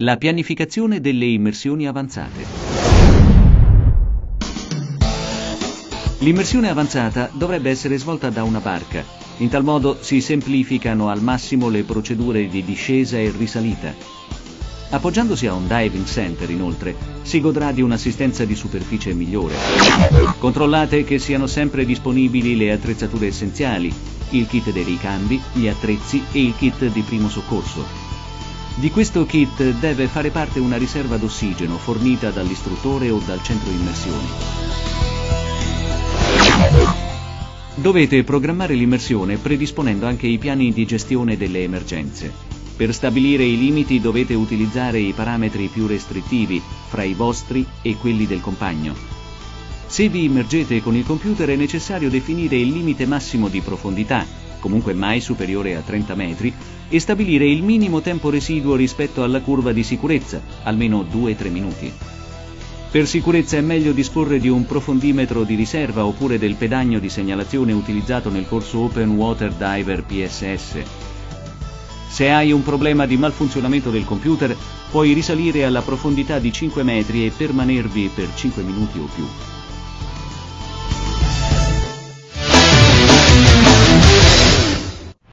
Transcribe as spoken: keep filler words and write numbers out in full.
La pianificazione delle immersioni avanzate. L'immersione avanzata dovrebbe essere svolta da una barca. In tal modo si semplificano al massimo le procedure di discesa e risalita. Appoggiandosi a un diving center, inoltre, si godrà di un'assistenza di superficie migliore. Controllate che siano sempre disponibili le attrezzature essenziali, il kit dei ricambi, gli attrezzi e il kit di primo soccorso. Di questo kit deve fare parte una riserva d'ossigeno fornita dall'istruttore o dal centro immersioni. Dovete programmare l'immersione predisponendo anche i piani di gestione delle emergenze. Per stabilire i limiti dovete utilizzare i parametri più restrittivi fra i vostri e quelli del compagno. Se vi immergete con il computer è necessario definire il limite massimo di profondità, comunque mai superiore a trenta metri, e stabilire il minimo tempo residuo rispetto alla curva di sicurezza, almeno due tre minuti. Per sicurezza è meglio disporre di un profondimetro di riserva oppure del pedagno di segnalazione utilizzato nel corso Open Water Diver P S S. Se hai un problema di malfunzionamento del computer, puoi risalire alla profondità di cinque metri e permanervi per cinque minuti o più.